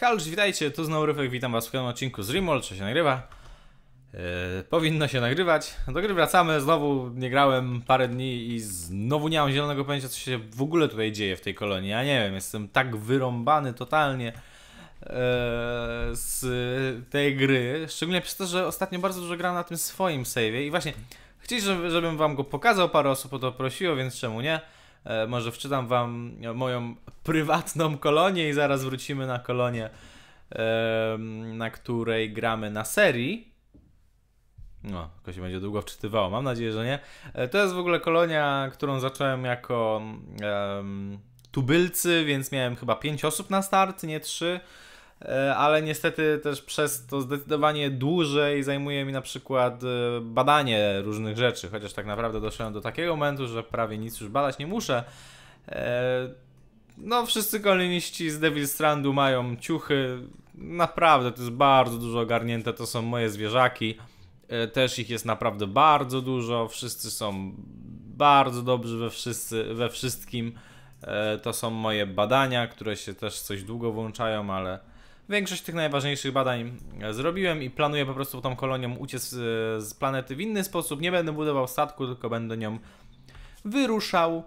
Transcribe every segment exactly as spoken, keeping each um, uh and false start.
Halo, witajcie, tu znowu Ryfek, witam was w kolejnym odcinku z Rimworld, czy się nagrywa? Yy, powinno się nagrywać. Do gry wracamy, znowu nie grałem parę dni i znowu nie mam zielonego pojęcia, co się w ogóle tutaj dzieje w tej kolonii. Ja nie wiem, jestem tak wyrąbany totalnie yy, z tej gry, szczególnie przez to, że ostatnio bardzo dużo grałem na tym swoim save'ie i właśnie chcieliście, żeby, żebym wam go pokazał, parę osób o to prosiło, więc czemu nie? E, może wczytam wam moją prywatną kolonię i zaraz wrócimy na kolonię, e, na której gramy na serii. No, to się będzie długo wczytywało, mam nadzieję, że nie. E, to jest w ogóle kolonia, którą zacząłem jako e, tubylcy, więc miałem chyba pięć osób na start, nie trzy. E, ale niestety też przez to zdecydowanie dłużej zajmuje mi na przykład e, badanie różnych rzeczy, chociaż tak naprawdę doszedłem do takiego momentu, że prawie nic już badać nie muszę. E, no wszyscy koloniści z Devil Strandu mają ciuchy, naprawdę to jest bardzo dużo ogarnięte, to są moje zwierzaki, e, też ich jest naprawdę bardzo dużo, wszyscy są bardzo dobrzy we, wszyscy, we wszystkim, e, to są moje badania, które się też coś długo włączają, ale większość tych najważniejszych badań zrobiłem i planuję po prostu tą kolonią uciec z planety w inny sposób. Nie będę budował statku, tylko będę nią wyruszał.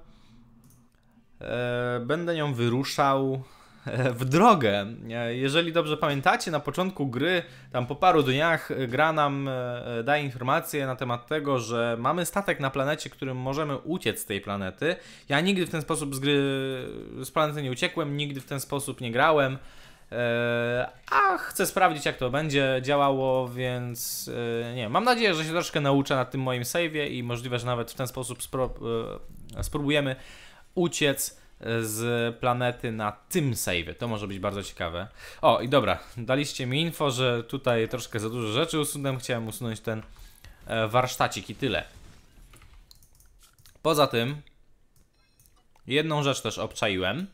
E, będę nią wyruszał w drogę. Jeżeli dobrze pamiętacie, na początku gry, tam po paru dniach, gra nam daje informację na temat tego, że mamy statek na planecie, którym możemy uciec z tej planety. Ja nigdy w ten sposób z gry, z planety nie uciekłem, nigdy w ten sposób nie grałem. Eee, a chcę sprawdzić, jak to będzie działało, więc e, nie, mam nadzieję, że się troszkę nauczę na tym moim save'ie i możliwe, że nawet w ten sposób spró e, spróbujemy uciec z planety na tym save'ie. To może być bardzo ciekawe. O, i dobra, daliście mi info, że tutaj troszkę za dużo rzeczy usunąłem. Chciałem usunąć ten e, warsztacik i tyle. Poza tym jedną rzecz też obczaiłem.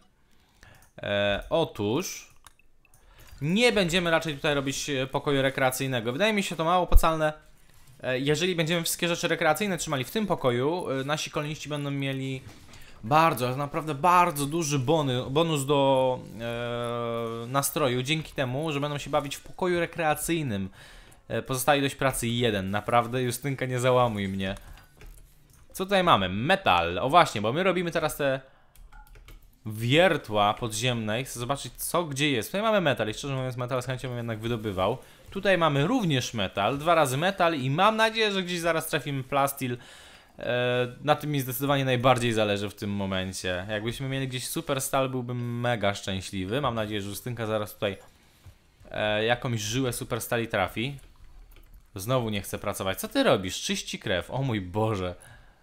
E, otóż nie będziemy raczej tutaj robić pokoju rekreacyjnego. Wydaje mi się to mało opłacalne. Jeżeli będziemy wszystkie rzeczy rekreacyjne trzymali w tym pokoju, nasi koloniści będą mieli bardzo, naprawdę bardzo duży bony, bonus do e, nastroju, dzięki temu, że będą się bawić w pokoju rekreacyjnym. E, pozostała ilość pracy jeden, naprawdę, Justynka, nie załamuj mnie. Co tutaj mamy? Metal. O właśnie, bo my robimy teraz te wiertła podziemnej. Chcę zobaczyć, co gdzie jest. Tutaj mamy metal i szczerze mówiąc metal z chęcią bym jednak wydobywał. Tutaj mamy również metal, dwa razy metal i mam nadzieję, że gdzieś zaraz trafimy plastil. e, Na tym mi zdecydowanie najbardziej zależy w tym momencie. Jakbyśmy mieli gdzieś super stal, byłbym mega szczęśliwy. Mam nadzieję, że Justynka zaraz tutaj e, jakąś żyłę super stali trafi. Znowu nie chce pracować. Co ty robisz? Czyści krew. O mój Boże.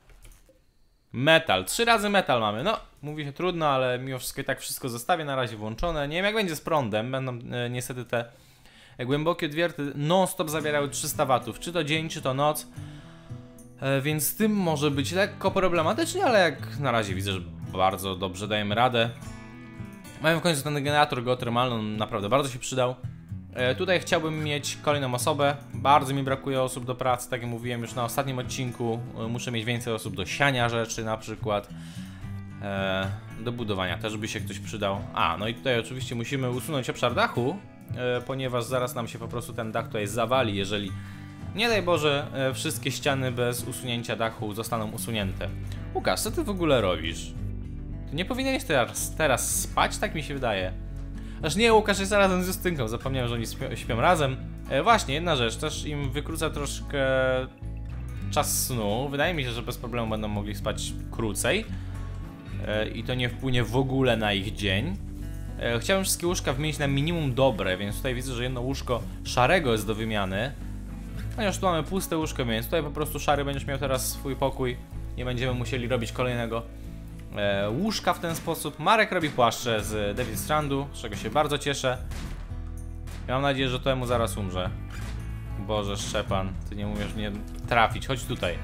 Metal, trzy razy metal mamy, no mówi się trudno, ale mimo wszystko i tak wszystko zostawię na razie włączone. Nie wiem jak będzie z prądem, będą e, niestety te e, głębokie odwierty non stop zawierały trzysta watów, czy to dzień, czy to noc, e, więc z tym może być lekko problematycznie, ale jak na razie widzę, że bardzo dobrze dajemy radę. Mamy w końcu ten generator geotermalny, on naprawdę bardzo się przydał. E, tutaj chciałbym mieć kolejną osobę, bardzo mi brakuje osób do pracy, tak jak mówiłem już na ostatnim odcinku. e, Muszę mieć więcej osób do siania rzeczy na przykład, e, do budowania też by się ktoś przydał. A, no i tutaj oczywiście musimy usunąć obszar dachu, e, ponieważ zaraz nam się po prostu ten dach tutaj zawali, jeżeli nie daj Boże e, wszystkie ściany bez usunięcia dachu zostaną usunięte. Łukasz, co ty w ogóle robisz? Ty nie powinieneś teraz, teraz spać, tak mi się wydaje. Aż nie, Łukasz jest razem z Justynką, zapomniałem, że oni śpią, śpią razem. E, właśnie, jedna rzecz, też im wykróca troszkę czas snu. Wydaje mi się, że bez problemu będą mogli spać krócej. E, I to nie wpłynie w ogóle na ich dzień. E, chciałem wszystkie łóżka wymienić na minimum dobre, więc tutaj widzę, że jedno łóżko szarego jest do wymiany. Ponieważ tu mamy puste łóżko, więc tutaj po prostu szary będziesz miał teraz swój pokój. Nie będziemy musieli robić kolejnego E, łóżka w ten sposób. Marek robi płaszcze z Devil Strandu, z czego się bardzo cieszę. Ja mam nadzieję, że temu zaraz umrze. Boże, Szczepan, ty nie umiesz mnie trafić, chodź tutaj.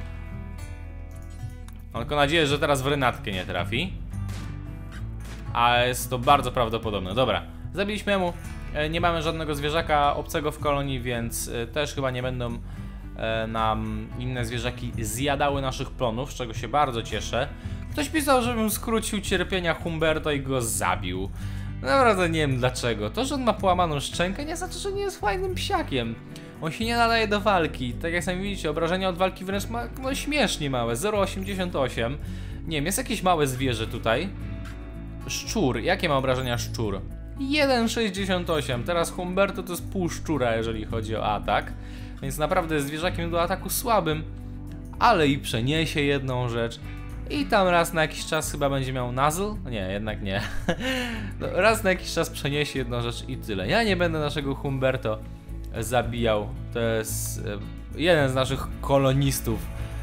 Mam tylko nadzieję, że teraz w Renatkę nie trafi. A jest to bardzo prawdopodobne. Dobra, zabiliśmy mu. e, Nie mamy żadnego zwierzaka obcego w kolonii, więc e, też chyba nie będą e, nam inne zwierzaki zjadały naszych plonów, z czego się bardzo cieszę. Ktoś pisał, żebym skrócił cierpienia Humberto i go zabił. Naprawdę nie wiem dlaczego. To, że on ma połamaną szczękę, nie znaczy, że nie jest fajnym psiakiem. On się nie nadaje do walki. Tak jak sami widzicie, obrażenia od walki wręcz ma no, śmiesznie małe. zero przecinek osiemdziesiąt osiem. Nie wiem, jest jakieś małe zwierzę tutaj. Szczur. Jakie ma obrażenia szczur? jeden przecinek sześćdziesiąt osiem. Teraz Humberto to jest pół szczura, jeżeli chodzi o atak. Więc naprawdę jest zwierzakiem do ataku słabym. Ale i przeniesie jedną rzecz. I tam raz na jakiś czas chyba będzie miał nuzzle? Nie, jednak nie. No, raz na jakiś czas przeniesie jedną rzecz i tyle. Ja nie będę naszego Humberto zabijał. To jest jeden z naszych kolonistów.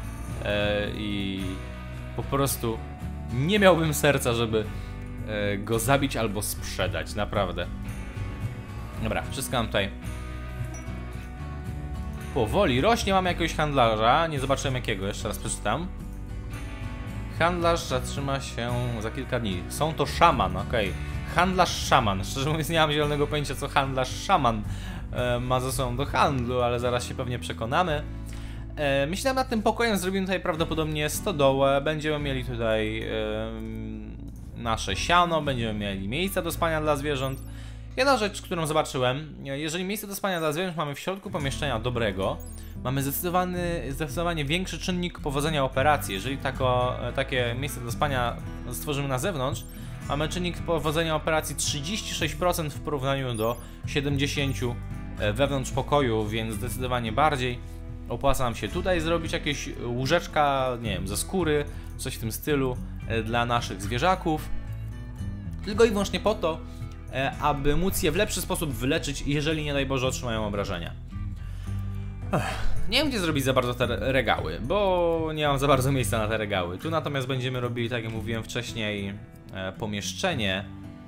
I po prostu nie miałbym serca, żeby go zabić albo sprzedać. Naprawdę. Dobra, wszystko mam tutaj. Powoli rośnie, mamy jakiegoś handlarza. Nie zobaczyłem jakiego, jeszcze raz przeczytam. Handlarz zatrzyma się za kilka dni. Są to szaman, okej. Okay. Handlarz szaman. Szczerze mówiąc nie mam zielonego pojęcia, co handlarz szaman e, ma ze sobą do handlu, ale zaraz się pewnie przekonamy. E, myślałem nad tym pokojem, zrobimy tutaj prawdopodobnie stodołę. Będziemy mieli tutaj e, nasze siano, będziemy mieli miejsca do spania dla zwierząt. Jedna rzecz, którą zobaczyłem, jeżeli miejsce do spania dla zwierząt mamy w środku pomieszczenia dobrego, mamy zdecydowany, zdecydowanie większy czynnik powodzenia operacji. Jeżeli tako, takie miejsce do spania stworzymy na zewnątrz, mamy czynnik powodzenia operacji trzydzieści sześć procent w porównaniu do siedemdziesiąt procent wewnątrz pokoju, więc zdecydowanie bardziej opłaca nam się tutaj zrobić jakieś łóżeczka, nie wiem, ze skóry, coś w tym stylu dla naszych zwierzaków. Tylko i wyłącznie po to, aby móc je w lepszy sposób wyleczyć, jeżeli nie daj Boże otrzymają obrażenia. Ech, nie wiem, gdzie zrobić za bardzo te regały, bo nie mam za bardzo miejsca na te regały. Tu natomiast będziemy robili, tak jak mówiłem wcześniej, e, pomieszczenie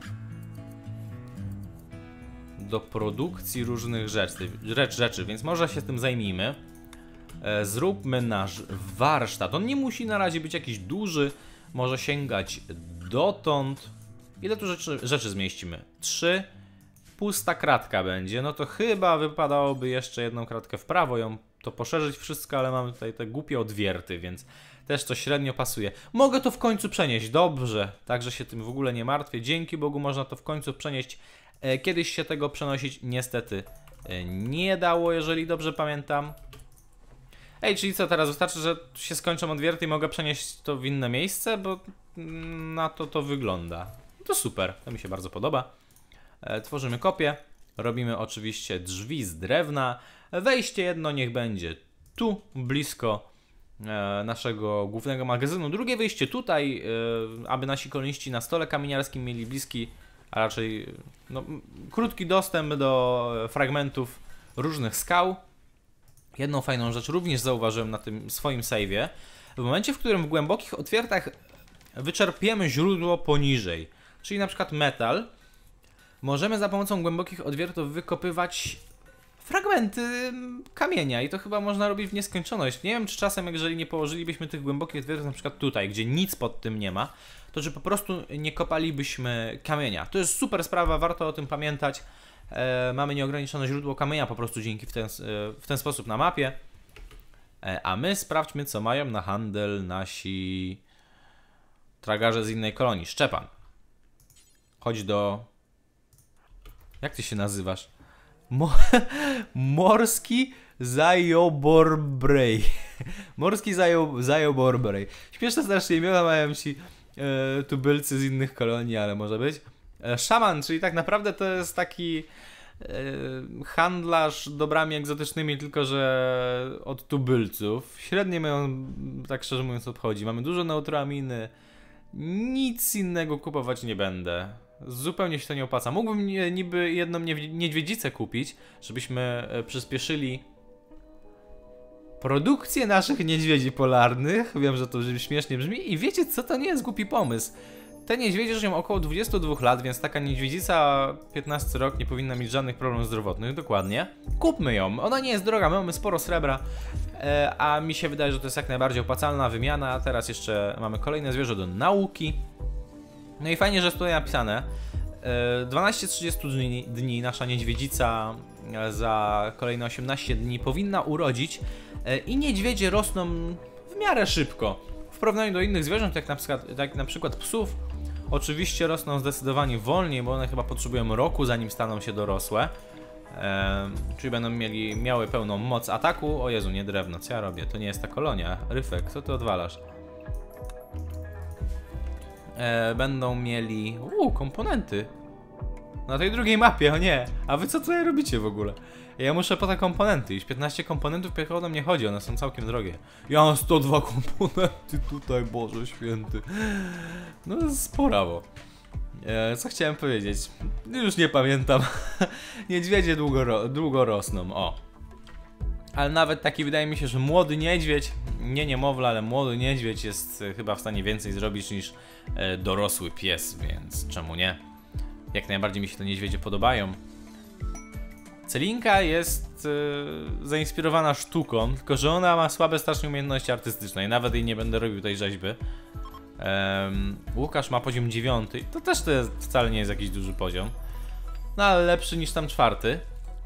do produkcji różnych rzeczy, rzecz, rzeczy, więc może się tym zajmijmy. E, zróbmy nasz warsztat. On nie musi na razie być jakiś duży, może sięgać dotąd. Ile tu rzeczy, rzeczy zmieścimy? Trzy. Pusta kratka będzie. No to chyba wypadałoby jeszcze jedną kratkę w prawo, ją to poszerzyć wszystko, ale mamy tutaj te głupie odwierty, więc też to średnio pasuje. Mogę to w końcu przenieść, dobrze. Także się tym w ogóle nie martwię. Dzięki Bogu można to w końcu przenieść. Kiedyś się tego przenosić niestety nie dało, jeżeli dobrze pamiętam. Ej, czyli co teraz? Wystarczy, że się skończą odwierty i mogę przenieść to w inne miejsce? Bo na to to wygląda. To super, to mi się bardzo podoba. E, tworzymy kopię, robimy oczywiście drzwi z drewna. Wejście jedno niech będzie tu, blisko e, naszego głównego magazynu. Drugie wyjście tutaj, e, aby nasi koloniści na stole kamieniarskim mieli bliski, a raczej no, krótki dostęp do fragmentów różnych skał. Jedną fajną rzecz również zauważyłem na tym swoim save'ie. W momencie, w którym w głębokich otwiertach wyczerpiemy źródło poniżej, czyli na przykład metal, możemy za pomocą głębokich odwiertów wykopywać fragmenty kamienia i to chyba można robić w nieskończoność. Nie wiem, czy czasem, jeżeli nie położylibyśmy tych głębokich odwiertów na przykład tutaj, gdzie nic pod tym nie ma, to czy po prostu nie kopalibyśmy kamienia. To jest super sprawa, warto o tym pamiętać. E, mamy nieograniczone źródło kamienia po prostu dzięki w ten, w ten sposób na mapie. E, a my sprawdźmy, co mają na handel nasi tragarze z innej kolonii. Szczepan. Chodź do... Jak ty się nazywasz? Mo... Morski Zajoborbrej. Morski Zajo... Zajoborbrej. Śmieszne strasznie imiona mają ci e, tubylcy z innych kolonii, ale może być. E, szaman, czyli tak naprawdę to jest taki e, handlarz dobrami egzotycznymi, tylko że od tubylców. Średnio mają, tak szczerze mówiąc, obchodzi. Mamy dużo neutroaminy. Nic innego kupować nie będę. Zupełnie się to nie opłaca. Mógłbym niby jedną niedźwiedzicę kupić, żebyśmy przyspieszyli produkcję naszych niedźwiedzi polarnych. Wiem, że to śmiesznie brzmi i wiecie co, to nie jest głupi pomysł. Te niedźwiedzie żyją około dwudziestu dwóch lat, więc taka niedźwiedzica piętnasty rok nie powinna mieć żadnych problemów zdrowotnych, dokładnie. Kupmy ją, ona nie jest droga, my mamy sporo srebra, e, a mi się wydaje, że to jest jak najbardziej opłacalna wymiana. Teraz jeszcze mamy kolejne zwierzę do nauki. No i fajnie, że jest tutaj napisane, e, dwanaście trzydzieści dni, dni nasza niedźwiedzica za kolejne osiemnaście dni powinna urodzić e, i niedźwiedzie rosną w miarę szybko. W porównaniu do innych zwierząt, jak na przykład, jak na przykład psów, Oczywiście rosną zdecydowanie wolniej, bo one chyba potrzebują roku, zanim staną się dorosłe. Eee, czyli będą mieli, miały pełną moc ataku. O Jezu, nie drewno, co ja robię? To nie jest ta kolonia. Ryfek, co ty odwalasz? Eee, będą mieli... Uuu, komponenty. Na tej drugiej mapie, o nie. A wy co tutaj robicie w ogóle? Ja muszę po te komponenty iść. piętnaście komponentów piechotą nie chodzi, one są całkiem drogie. Ja mam sto dwa komponenty tutaj, Boże święty. No sporawo. E, co chciałem powiedzieć? Już nie pamiętam. Niedźwiedzie długo, ro długo rosną, o. Ale nawet taki wydaje mi się, że młody niedźwiedź, nie niemowla, ale młody niedźwiedź jest e, chyba w stanie więcej zrobić niż e, dorosły pies, więc czemu nie? Jak najbardziej mi się te niedźwiedzie podobają. Celinka jest e, zainspirowana sztuką, tylko że ona ma słabe strasznie umiejętności artystyczne i nawet jej nie będę robił tej rzeźby. Um, Łukasz ma poziom dziewiąty, to też to jest, wcale nie jest jakiś duży poziom. No ale lepszy niż tam czwarty.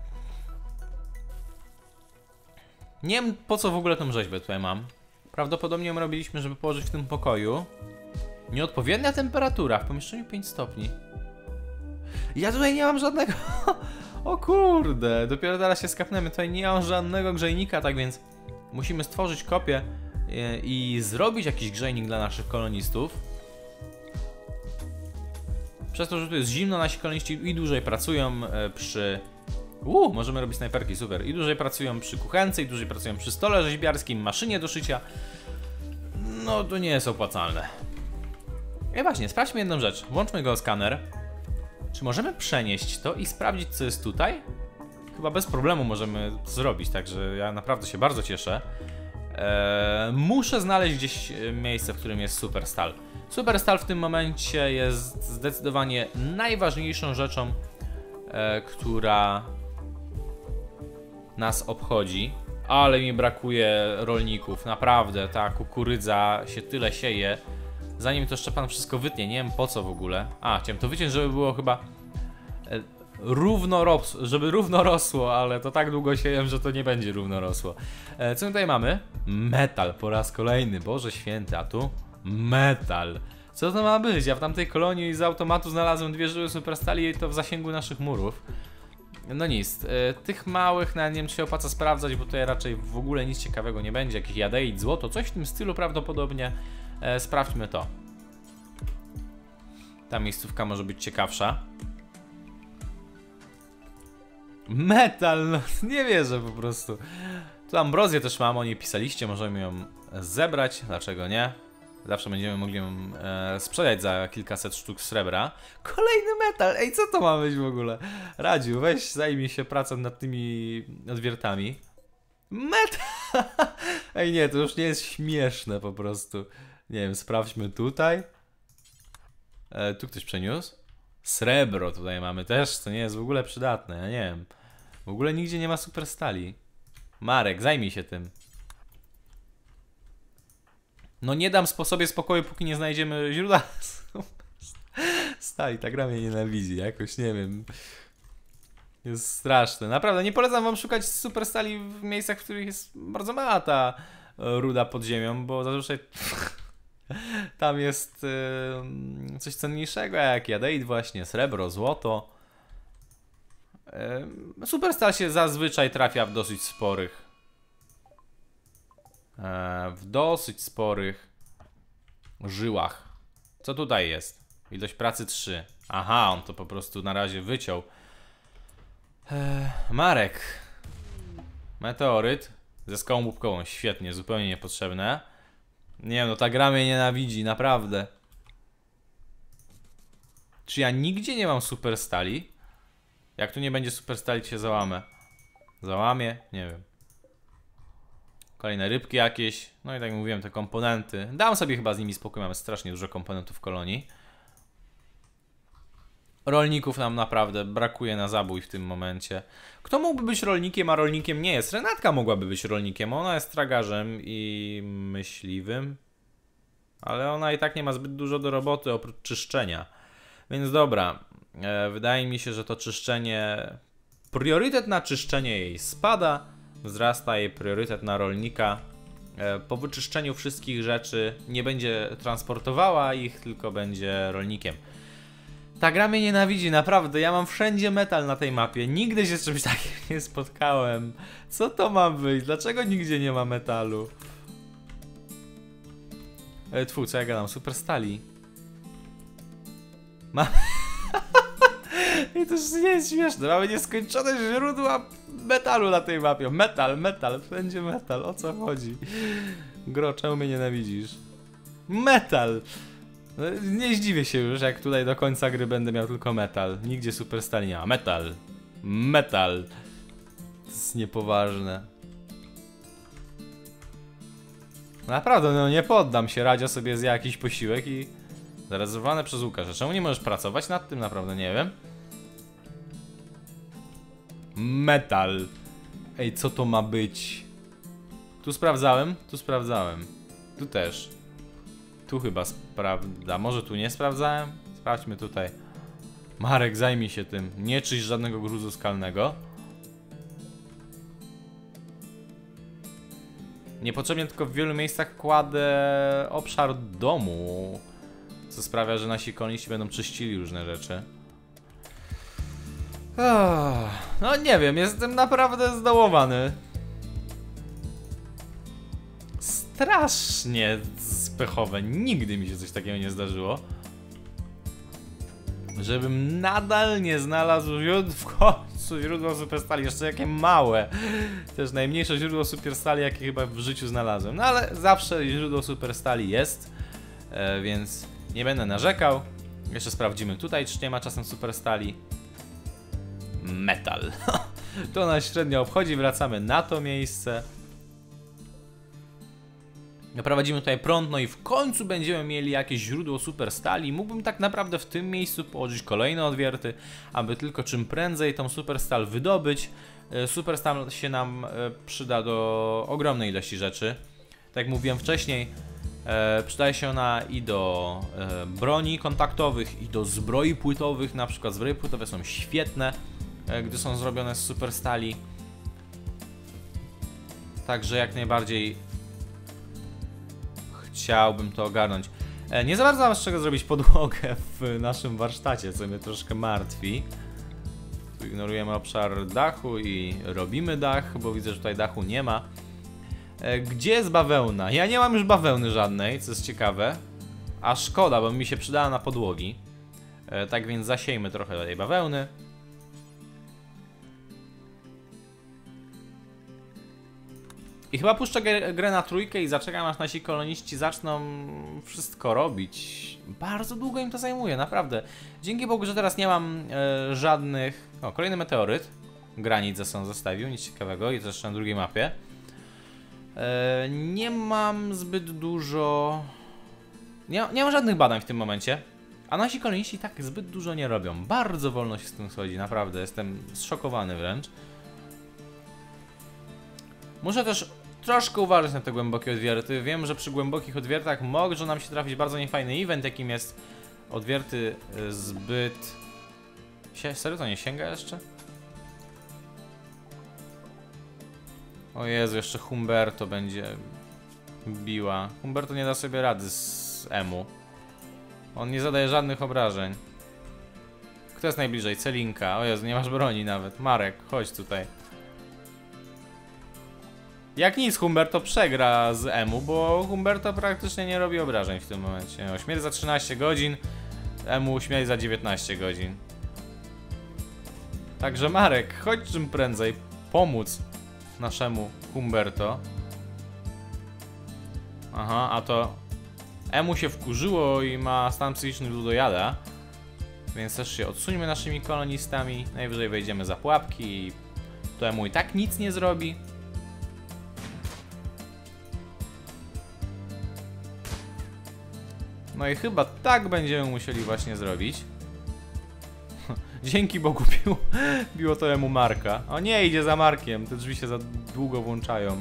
Nie wiem po co w ogóle tą rzeźbę tutaj mam. Prawdopodobnie ją robiliśmy, żeby położyć w tym pokoju. Nieodpowiednia temperatura, w pomieszczeniu pięć stopni. Ja tutaj nie mam żadnego... O kurde, dopiero teraz się skapnemy. Tutaj nie mam żadnego grzejnika, tak więc musimy stworzyć kopię i, i zrobić jakiś grzejnik dla naszych kolonistów. Przez to, że tu jest zimno, nasi koloniści i dłużej pracują przy... Uuu, możemy robić snajperki, super. I dłużej pracują przy kuchence, i dłużej pracują przy stole rzeźbiarskim, maszynie do szycia. No to nie jest opłacalne. I właśnie, sprawdźmy jedną rzecz. Włączmy go skaner. Czy możemy przenieść to i sprawdzić, co jest tutaj? Chyba bez problemu możemy to zrobić, także ja naprawdę się bardzo cieszę. Eee, muszę znaleźć gdzieś miejsce, w którym jest Superstal. Superstal w tym momencie jest zdecydowanie najważniejszą rzeczą, e, która nas obchodzi. Ale mi brakuje rolników, naprawdę, ta kukurydza się tyle sieje. Zanim to Szczepan wszystko wytnie, nie wiem po co w ogóle. A, chciałem to wyciąć, żeby było chyba e, równo rosło, żeby równo rosło, ale to tak długo sieję, że to nie będzie równo rosło. E, co my tutaj mamy? Metal po raz kolejny, Boże święty, a tu? Metal. Co to ma być? Ja w tamtej kolonii z automatu znalazłem dwie żyły superstali i to w zasięgu naszych murów. No nic, e, tych małych nawet nie wiem, czy się opłaca sprawdzać, bo tutaj raczej w ogóle nic ciekawego nie będzie. Jakiś jadeit, złoto, coś w tym stylu prawdopodobnie. E, sprawdźmy to. Ta miejscówka może być ciekawsza. Metal, no nie wierzę po prostu. Tu ambrozję też mam, o niej pisaliście, możemy ją zebrać, dlaczego nie? Zawsze będziemy mogli ją e, sprzedać za kilkaset sztuk srebra. Kolejny metal, ej, co to ma być w ogóle? Radziu, weź zajmij się pracą nad tymi odwiertami. Metal! Ej nie, to już nie jest śmieszne po prostu. Nie wiem, sprawdźmy tutaj. E, tu ktoś przeniósł. Srebro tutaj mamy też, co nie jest w ogóle przydatne, ja nie wiem. W ogóle nigdzie nie ma super stali. Marek, zajmij się tym. No nie dam sobie spokoju, póki nie znajdziemy źródła stali. Ta gra mnie nienawidzi, jakoś nie wiem. Jest straszne. Naprawdę, nie polecam wam szukać super stali w miejscach, w których jest bardzo mała ta ruda pod ziemią, bo zazwyczaj tam jest yy, coś cenniejszego, jak jadeit właśnie, srebro, złoto. Yy, Superstar się zazwyczaj trafia w dosyć sporych yy, w dosyć sporych żyłach. Co tutaj jest? Ilość pracy trzy. Aha, on to po prostu na razie wyciął. yy, Marek. Meteoryt ze skałą łupkową, świetnie, zupełnie niepotrzebne. Nie no, ta gra mnie nienawidzi, naprawdę. Czy ja nigdzie nie mam super stali? Jak tu nie będzie super stali, to się załamę. Załamie? Nie wiem. Kolejne rybki jakieś. No i tak jak mówiłem, te komponenty. Dam sobie chyba z nimi spokój, mamy strasznie dużo komponentów w kolonii. Rolników nam naprawdę brakuje na zabój w tym momencie. Kto mógłby być rolnikiem, a rolnikiem nie jest? Renatka mogłaby być rolnikiem, ona jest tragarzem i myśliwym. Ale ona i tak nie ma zbyt dużo do roboty oprócz czyszczenia. Więc dobra, e, wydaje mi się, że to czyszczenie... Priorytet na czyszczenie jej spada. Wzrasta jej priorytet na rolnika. po wyczyszczeniu wszystkich rzeczy nie będzie transportowała ich, tylko będzie rolnikiem. Ta gra mnie nienawidzi, naprawdę. Ja mam wszędzie metal na tej mapie. Nigdy się z czymś takim nie spotkałem. Co to ma być? Dlaczego nigdzie nie ma metalu? E, tfu, co ja gadam? Super stali. Ma... I to już nie jest śmieszne. Mamy nieskończone źródła metalu na tej mapie. Metal, metal, wszędzie metal. O co chodzi? Gro, czemu mnie nienawidzisz? Metal! No, nie zdziwię się już, jak tutaj do końca gry będę miał tylko metal. Nigdzie super stali nie ma. Metal. Metal. To jest niepoważne. Naprawdę, no nie poddam się. Radzia sobie zje jakiś posiłek i... Zarezerwowane przez Łukasza. Czemu nie możesz pracować nad tym? Naprawdę nie wiem. Metal. Ej, co to ma być? Tu sprawdzałem, tu sprawdzałem. Tu też. Tu chyba sprawdza. Może tu nie sprawdzałem? Sprawdźmy tutaj. Marek, zajmij się tym. Nie czyść żadnego gruzu skalnego. Niepotrzebnie tylko w wielu miejscach kładę obszar domu. Co sprawia, że nasi koloniści będą czyścili różne rzeczy. Oh, no nie wiem, jestem naprawdę zdołowany. Strasznie spechowe. Nigdy mi się coś takiego nie zdarzyło. Żebym nadal nie znalazł źródła, w końcu źródło superstali. Jeszcze jakie małe. Też najmniejsze źródło superstali, jakie chyba w życiu znalazłem. No ale zawsze źródło superstali jest. E, więc nie będę narzekał. Jeszcze sprawdzimy tutaj, czy nie ma czasem superstali. Metal. To nas średnio obchodzi. Wracamy na to miejsce. Naprowadzimy tutaj prąd, no i w końcu będziemy mieli jakieś źródło superstali. Mógłbym tak naprawdę w tym miejscu położyć kolejne odwierty, aby tylko czym prędzej tą superstal wydobyć. Superstal się nam przyda do ogromnej ilości rzeczy. Tak jak mówiłem wcześniej, e, przydaje się ona i do e, broni kontaktowych, i do zbroi płytowych. Na przykład zbroje płytowe są świetne, e, gdy są zrobione z superstali. Także jak najbardziej chciałbym to ogarnąć. E, nie za bardzo mam z czego zrobić podłogę w naszym warsztacie, co mnie troszkę martwi. Tu ignorujemy obszar dachu i robimy dach, bo widzę, że tutaj dachu nie ma. E, gdzie jest bawełna? Ja nie mam już bawełny żadnej, co jest ciekawe. A szkoda, bo mi się przydała na podłogi. E, tak więc zasiejmy trochę tej bawełny. I chyba puszczę grę na trójkę i zaczekam, aż nasi koloniści zaczną wszystko robić. Bardzo długo im to zajmuje, naprawdę. Dzięki Bogu, że teraz nie mam e, żadnych... O, kolejny meteoryt. Granic ze sobą zostawił, nic ciekawego. I to jeszcze na drugiej mapie. E, nie mam zbyt dużo... Nie, nie mam żadnych badań w tym momencie. A nasi koloniści tak zbyt dużo nie robią. Bardzo wolno się z tym schodzi, naprawdę. Jestem zszokowany wręcz. Muszę też troszkę uważać na te głębokie odwierty. Wiem, że przy głębokich odwiertach może nam się trafić bardzo niefajny event, jakim jest odwierty zbyt... Serio to nie sięga jeszcze? O Jezu, jeszcze Humberto będzie biła. Humberto nie da sobie rady z Emu. On nie zadaje żadnych obrażeń. Kto jest najbliżej? Celinka. O Jezu, nie masz broni nawet. Marek, chodź tutaj. Jak nic, Humberto przegra z Emu, bo Humberto praktycznie nie robi obrażeń w tym momencie. No, śmierć za trzynaście godzin, Emu śmierć za dziewiętnaście godzin. Także Marek, chodź czym prędzej pomóc naszemu Humberto. Aha, a to Emu się wkurzyło i ma stan psychiczny ludojada. Więc też się odsuńmy naszymi kolonistami. Najwyżej wejdziemy za pułapki i to Emu i tak nic nie zrobi. No i chyba tak będziemy musieli właśnie zrobić. Dzięki Bogu biło, biło to Emu Marka. O nie, idzie za Markiem. Te drzwi się za długo włączają.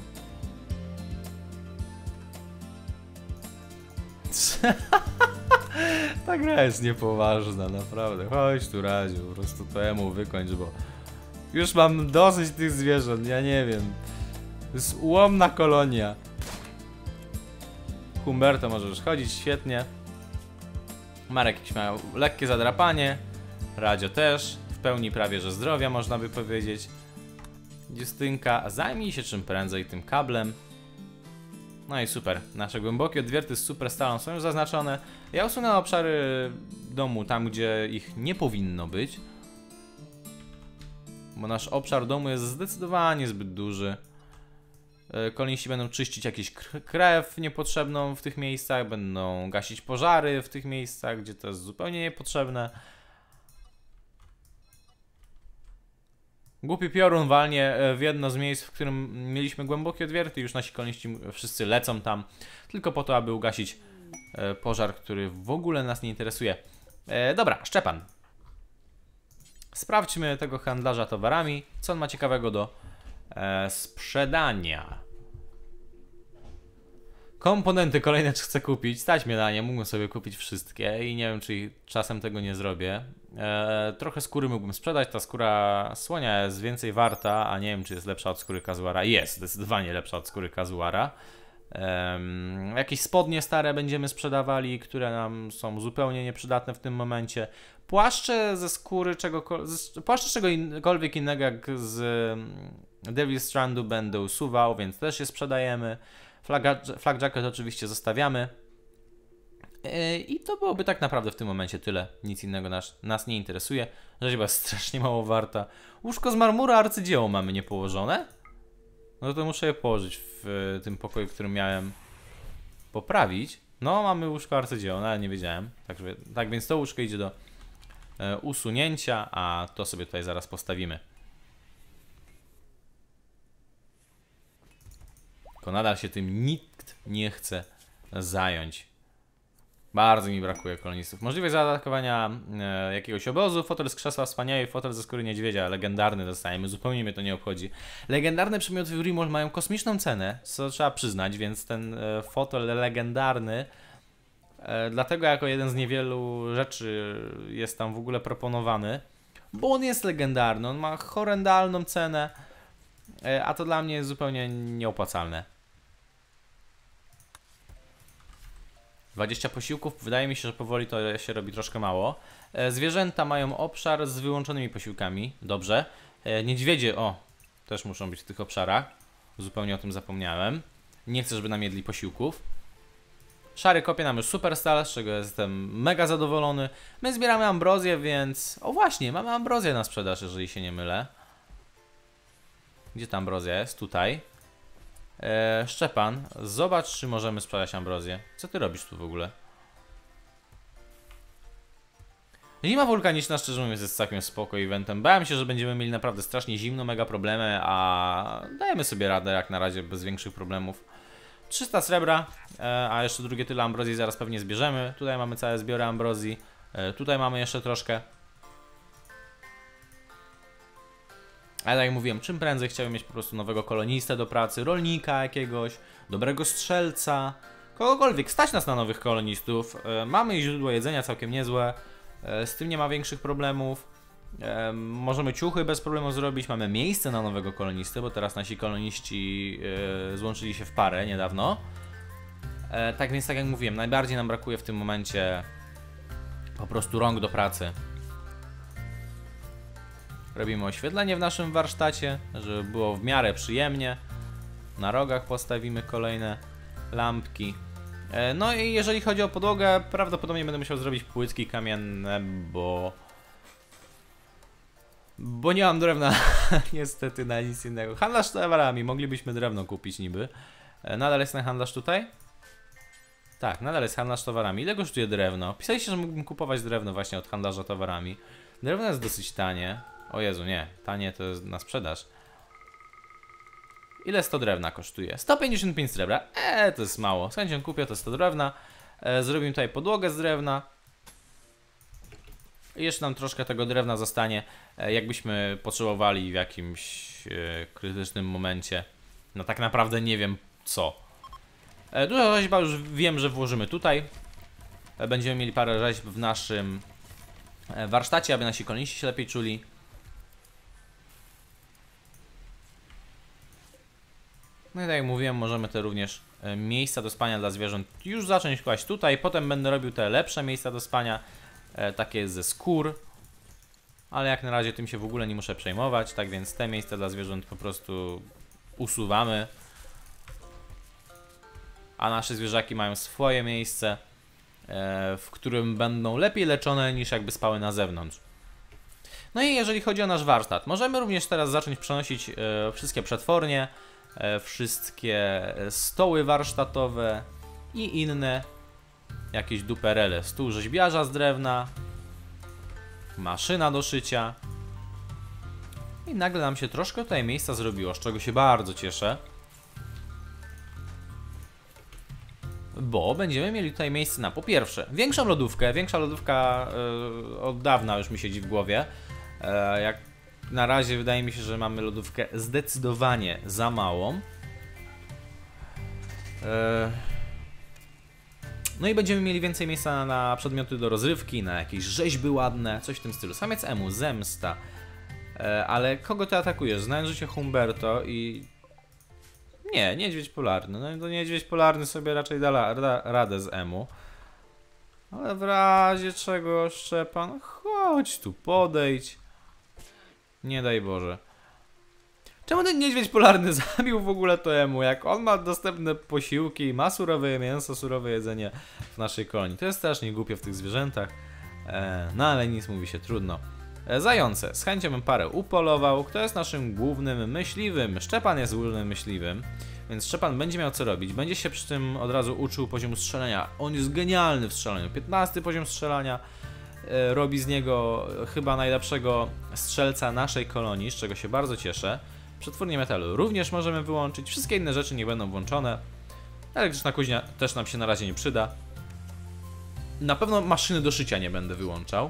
Ta gra jest niepoważna, naprawdę. Chodź tu, Radziu, po prostu to Emu wykończ, bo już mam dosyć tych zwierząt, ja nie wiem. To jest ułomna kolonia. Humberto może już chodzić, świetnie. Marek jakieś miał lekkie zadrapanie. Radzio też, w pełni prawie że zdrowia, można by powiedzieć. Justynka, zajmij się czym prędzej tym kablem. No i super, nasze głębokie odwierty z super stalą są już zaznaczone. Ja usunę obszary domu tam, gdzie ich nie powinno być. Bo nasz obszar domu jest zdecydowanie zbyt duży. Koloniści będą czyścić jakąś krew niepotrzebną w tych miejscach, będą gasić pożary w tych miejscach, gdzie to jest zupełnie niepotrzebne. Głupi piorun walnie w jedno z miejsc, w którym mieliśmy głębokie odwierty. Już nasi koloniści wszyscy lecą tam, tylko po to, aby ugasić pożar, który w ogóle nas nie interesuje. E, dobra, Szczepan. Sprawdźmy tego handlarza towarami, co on ma ciekawego do e, sprzedania. Komponenty kolejne chcę kupić, stać mnie na nie, mógłbym sobie kupić wszystkie i nie wiem, czy czasem tego nie zrobię. E, trochę skóry mógłbym sprzedać, ta skóra słonia jest więcej warta, a nie wiem, czy jest lepsza od skóry kazuara. Jest, zdecydowanie lepsza od skóry kazuara. E, jakieś spodnie stare będziemy sprzedawali, które nam są zupełnie nieprzydatne w tym momencie. Płaszcze ze skóry czegokolwiek, płaszcze czegokolwiek innego jak z Devil Strandu będę usuwał, więc też je sprzedajemy. Flag, flag jacket oczywiście zostawiamy. Yy, I to byłoby tak naprawdę w tym momencie tyle. Nic innego nas, nas nie interesuje. Rzeźba jest strasznie mało warta. Łóżko z marmuru arcydzieło mamy niepołożone? No to muszę je położyć w y, tym pokoju, który miałem poprawić. No, mamy łóżko arcydzieło, no ale nie wiedziałem. Tak, żeby, tak więc to łóżko idzie do y, usunięcia, a to sobie tutaj zaraz postawimy. Tylko nadal się tym nikt nie chce zająć. Bardzo mi brakuje kolonistów. Możliwość zaatakowania e, jakiegoś obozu, fotel z krzesła wspaniały, fotel ze skóry niedźwiedzia, legendarny dostajemy, zupełnie mnie to nie obchodzi. Legendarne przedmioty w Rimworld mają kosmiczną cenę, co trzeba przyznać, więc ten e, fotel legendarny, e, dlatego jako jeden z niewielu rzeczy jest tam w ogóle proponowany, bo on jest legendarny, on ma horrendalną cenę, e, a to dla mnie jest zupełnie nieopłacalne. dwadzieścia posiłków, wydaje mi się, że powoli to się robi troszkę mało. E, zwierzęta mają obszar z wyłączonymi posiłkami, dobrze. E, niedźwiedzie, o, też muszą być w tych obszarach. Zupełnie o tym zapomniałem. Nie chcę, żeby nam jedli posiłków. Szary kopie nam już super stal, z czego jestem mega zadowolony. My zbieramy ambrozję, więc... O właśnie, mamy ambrozję na sprzedaż, jeżeli się nie mylę. Gdzie ta ambrozja jest? Tutaj. Eee, Szczepan, zobacz, czy możemy sprzedać ambrozję. Co ty robisz tu w ogóle? Zima wulkaniczna, szczerze mówiąc, jest całkiem spoko eventem. Bałem się, że będziemy mieli naprawdę strasznie zimno, mega problemy, a dajemy sobie radę jak na razie bez większych problemów. trzysta srebra, e, a jeszcze drugie tyle ambrozji zaraz pewnie zbierzemy. Tutaj mamy całe zbiory ambrozji, e, tutaj mamy jeszcze troszkę. Ale tak jak mówiłem, czym prędzej chciałbym mieć po prostu nowego kolonistę do pracy, rolnika jakiegoś, dobrego strzelca, kogokolwiek. Stać nas na nowych kolonistów. E, mamy źródło jedzenia całkiem niezłe, e, z tym nie ma większych problemów. E, możemy ciuchy bez problemu zrobić, mamy miejsce na nowego kolonistę, bo teraz nasi koloniści e, złączyli się w parę niedawno. E, tak więc, tak jak mówiłem, najbardziej nam brakuje w tym momencie po prostu rąk do pracy. Robimy oświetlenie w naszym warsztacie, żeby było w miarę przyjemnie. Na rogach postawimy kolejne lampki. E, no i jeżeli chodzi o podłogę, prawdopodobnie będę musiał zrobić płytki kamienne, bo... Bo nie mam drewna niestety na nic innego. Handlarz towarami, moglibyśmy drewno kupić niby. E, nadal jest ten handlarz tutaj? Tak, nadal jest handlarz towarami. Ile kosztuje drewno? Pisaliście, że mógłbym kupować drewno właśnie od handlarza towarami. Drewno jest dosyć tanie. O Jezu, nie. Tanie to jest na sprzedaż. Ile sto drewna kosztuje? sto pięćdziesiąt pięć srebra. Eee, to jest mało. Z chęcią kupię to sto drewna. E, zrobimy tutaj podłogę z drewna. I jeszcze nam troszkę tego drewna zostanie, e, jakbyśmy potrzebowali w jakimś e, krytycznym momencie. No tak naprawdę nie wiem co. E, duża rzeźba już wiem, że włożymy tutaj. E, będziemy mieli parę rzeźb w naszym e, warsztacie, aby nasi koloniści się lepiej czuli. No i tak jak mówiłem, możemy te również e, miejsca do spania dla zwierząt już zacząć kłaść tutaj. Potem będę robił te lepsze miejsca do spania, e, takie ze skór. Ale jak na razie tym się w ogóle nie muszę przejmować, tak więc te miejsca dla zwierząt po prostu usuwamy. A nasze zwierzaki mają swoje miejsce, e, w którym będą lepiej leczone niż jakby spały na zewnątrz. No i jeżeli chodzi o nasz warsztat, możemy również teraz zacząć przenosić e, wszystkie przetwornie, e, wszystkie stoły warsztatowe i inne jakieś duperele. Stół rzeźbiarza z drewna, maszyna do szycia. I nagle nam się troszkę tutaj miejsca zrobiło, z czego się bardzo cieszę. Bo będziemy mieli tutaj miejsce na, po pierwsze, większą lodówkę. Większa lodówka yy, od dawna już mi siedzi w głowie. Yy, jak na razie wydaje mi się, że mamy lodówkę zdecydowanie za małą. Yy. No i będziemy mieli więcej miejsca na, na przedmioty do rozrywki, na jakieś rzeźby ładne, coś w tym stylu. Samiec emu, zemsta. Yy, ale kogo ty atakujesz? Znając życie Humberto i... Nie, niedźwiedź polarny. No to niedźwiedź polarny sobie raczej da la, ra, radę z emu. Ale w razie czego, Szczepan, chodź tu, podejdź. Nie daj Boże. Czemu ten niedźwiedź polarny zabił w ogóle to emu? Jak on ma dostępne posiłki, ma surowe mięso, surowe jedzenie w naszej kolonii. To jest strasznie głupie w tych zwierzętach. E, no ale nic, mówi się, trudno. E, zające. Z chęcią bym parę upolował. Kto jest naszym głównym myśliwym? Szczepan jest głównym myśliwym. Więc Szczepan będzie miał co robić. Będzie się przy tym od razu uczył poziomu strzelania. On jest genialny w strzelaniu. piętnasty poziom strzelania. E, robi z niego chyba najlepszego strzelca naszej kolonii, z czego się bardzo cieszę. Przetwórnię metalu również możemy wyłączyć. Wszystkie inne rzeczy nie będą włączone. Elektryczna kuźnia też nam się na razie nie przyda. Na pewno maszyny do szycia nie będę wyłączał.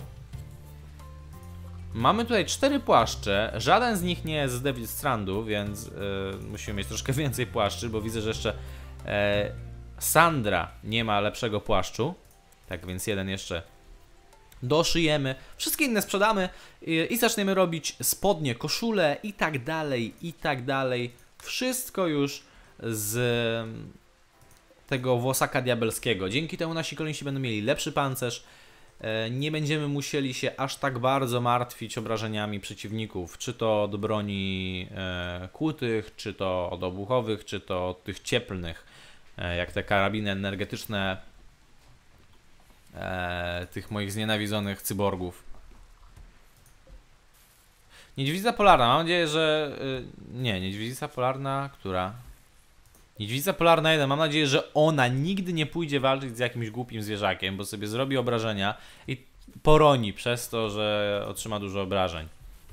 Mamy tutaj cztery płaszcze. Żaden z nich nie jest z Devil Strandu, więc yy, musimy mieć troszkę więcej płaszczy, bo widzę, że jeszcze yy, Sandra nie ma lepszego płaszczu. Tak więc jeden jeszcze doszyjemy. Wszystkie inne sprzedamy i, i zaczniemy robić spodnie, koszule i tak dalej, i tak dalej. Wszystko już z tego włosaka diabelskiego. Dzięki temu nasi koloniści będą mieli lepszy pancerz. Nie będziemy musieli się aż tak bardzo martwić obrażeniami przeciwników, czy to od broni e, kłutych, czy to od obuchowych, czy to od tych cieplnych, e, jak te karabiny energetyczne e, tych moich znienawidzonych cyborgów. Niedźwiedzica polarna, mam nadzieję, że... E, nie, niedźwiedzica polarna, która... Niedźwiedzica polarna jeden, mam nadzieję, że ona nigdy nie pójdzie walczyć z jakimś głupim zwierzakiem, bo sobie zrobi obrażenia i poroni przez to, że otrzyma dużo obrażeń.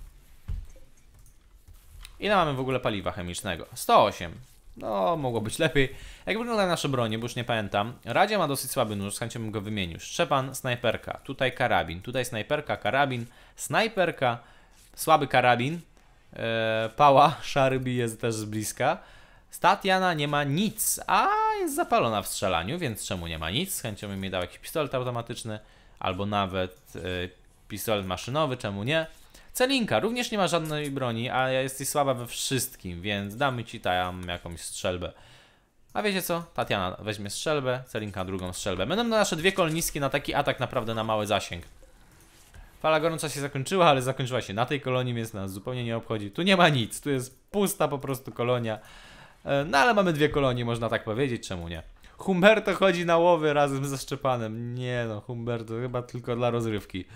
Ile mamy w ogóle paliwa chemicznego? sto osiem. No, mogło być lepiej. Jak wyglądają nasze bronie, bo już nie pamiętam. Radzia ma dosyć słaby nóż, z chęcią bym go wymienił. Szczepan, snajperka. Tutaj karabin. Tutaj snajperka, karabin. Snajperka, słaby karabin. Eee, pała, szary bije też z bliska. Tatiana nie ma nic, a jest zapalona w strzelaniu, więc czemu nie ma nic? Z chęcią bym jej dał jakiś pistolet automatyczny, albo nawet y, pistolet maszynowy, czemu nie? Celinka również nie ma żadnej broni, a jesteś słaba we wszystkim, więc damy ci tam jakąś strzelbę. A wiecie co? Tatiana weźmie strzelbę, Celinka drugą strzelbę. Będą nasze dwie koloniski na taki atak naprawdę na mały zasięg. Fala gorąca się zakończyła, ale zakończyła się na tej kolonii, więc nas zupełnie nie obchodzi. Tu nie ma nic, tu jest pusta po prostu kolonia. No ale mamy dwie kolonie, można tak powiedzieć, czemu nie? Humberto chodzi na łowy razem ze Szczepanem. Nie no, Humberto chyba tylko dla rozrywki.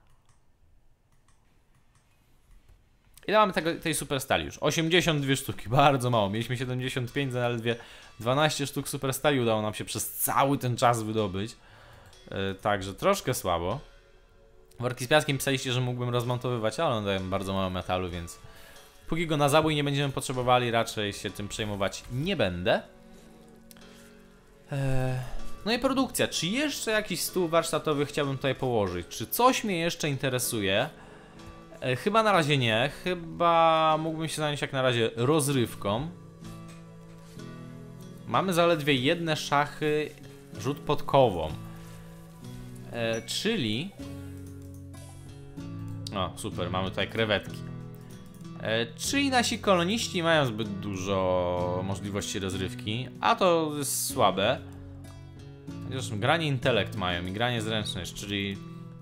Ile mamy tego, tej super stali już? osiemdziesiąt dwie sztuki, bardzo mało. Mieliśmy siedemdziesiąt pięć, zaledwie dwanaście sztuk super stali udało nam się przez cały ten czas wydobyć. Yy, także troszkę słabo. Worki z piaskiem pisaliście, że mógłbym rozmontowywać, ale one dają bardzo mało metalu, więc... Póki go na zabój nie będziemy potrzebowali, raczej się tym przejmować nie będę. Eee, no i produkcja. Czy jeszcze jakiś stół warsztatowy chciałbym tutaj położyć? Czy coś mnie jeszcze interesuje? Eee, chyba na razie nie. Chyba mógłbym się zająć jak na razie rozrywką. Mamy zaledwie jedne szachy, rzut podkową. Eee, czyli... O, super, mamy tutaj krewetki. E, czyli nasi koloniści mają zbyt dużo możliwości rozrywki, a to jest słabe. Chociaż granie intelekt mają i granie zręczność, czyli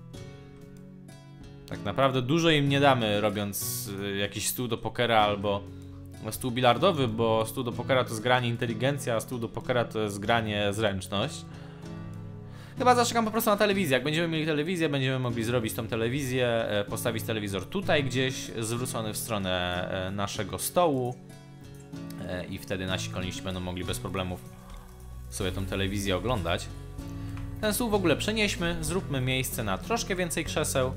tak naprawdę dużo im nie damy, robiąc jakiś stół do pokera albo stół bilardowy, bo stół do pokera to jest granie inteligencja, a stół do pokera to jest granie zręczność. Chyba zaczekam po prostu na telewizję. Jak będziemy mieli telewizję, będziemy mogli zrobić tą telewizję, postawić telewizor tutaj gdzieś, zwrócony w stronę naszego stołu i wtedy nasi koloniści będą mogli bez problemów sobie tą telewizję oglądać. Ten stół w ogóle przenieśmy, zróbmy miejsce na troszkę więcej krzeseł.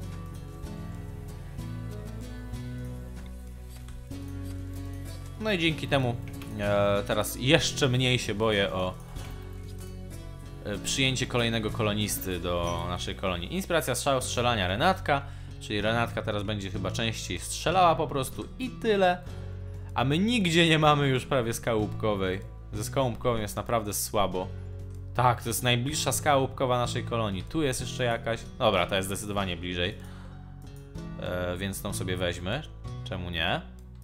No i dzięki temu e, teraz jeszcze mniej się boję o e, przyjęcie kolejnego kolonisty do naszej kolonii. Inspiracja strzału, strzelania Renatka, czyli Renatka teraz będzie chyba częściej strzelała po prostu i tyle. A my nigdzie nie mamy już prawie skały łupkowej. Ze skałą łupkową jest naprawdę słabo. Tak, to jest najbliższa skała łupkowa naszej kolonii. Tu jest jeszcze jakaś. Dobra, ta jest zdecydowanie bliżej. E, więc tą sobie weźmy. Czemu nie?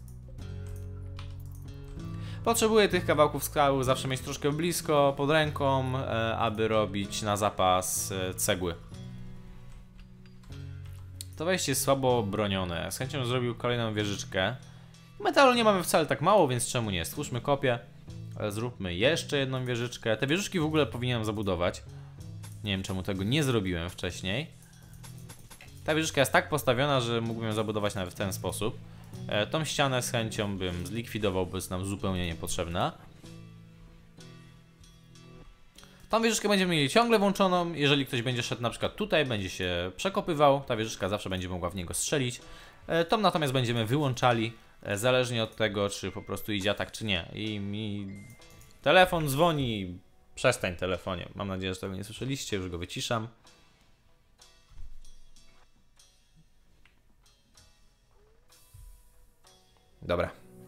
Potrzebuję tych kawałków skały zawsze mieć troszkę blisko, pod ręką, e, aby robić na zapas e, cegły. To wejście jest słabo bronione. Z chęcią zrobił kolejną wieżyczkę. Metalu nie mamy wcale tak mało, więc czemu nie? Stwórzmy kopię. Zróbmy jeszcze jedną wieżyczkę. Te wieżyczki w ogóle powinienem zabudować. Nie wiem, czemu tego nie zrobiłem wcześniej. Ta wieżyczka jest tak postawiona, że mógłbym ją zabudować nawet w ten sposób. E, tą ścianę z chęcią bym zlikwidował, bo jest nam zupełnie niepotrzebna. Tą wieżyczkę będziemy mieli ciągle włączoną. Jeżeli ktoś będzie szedł na przykład tutaj, będzie się przekopywał, ta wieżyczka zawsze będzie mogła w niego strzelić. E, tą natomiast będziemy wyłączali, e, zależnie od tego, czy po prostu idzie atak, czy nie. I mi telefon dzwoni. Przestań telefonie. Mam nadzieję, że tego nie słyszeliście, już go wyciszam. Dobra.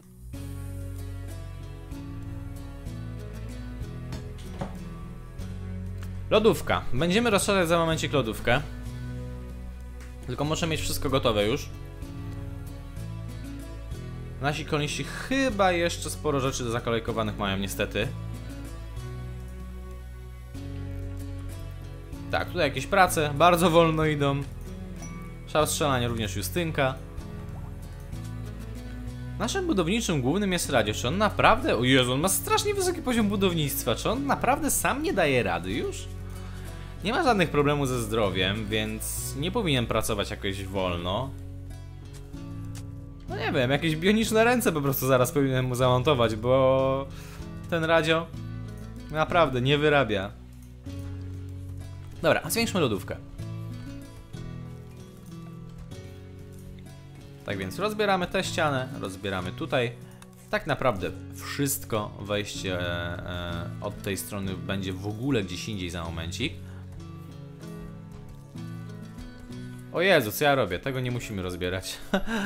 Lodówka. Będziemy rozszerzać za momencik lodówkę. Tylko muszę mieć wszystko gotowe już. Nasi koloniści chyba jeszcze sporo rzeczy do zakolejkowanych mają niestety. Tak, tutaj jakieś prace bardzo wolno idą. Szał strzelania również Justynka. Naszym budowniczym głównym jest radio. Czy on naprawdę... O Jezu, on ma strasznie wysoki poziom budownictwa. Czy on naprawdę sam nie daje rady już? Nie ma żadnych problemów ze zdrowiem, więc nie powinien pracować jakoś wolno. No nie wiem, jakieś bioniczne ręce po prostu zaraz powinienem mu zamontować, bo ten radio naprawdę nie wyrabia. Dobra, zwiększmy lodówkę. Tak więc rozbieramy tę ścianę, rozbieramy tutaj. Tak naprawdę wszystko, wejście e, od tej strony będzie w ogóle gdzieś indziej za momencik. O Jezu, co ja robię? Tego nie musimy rozbierać.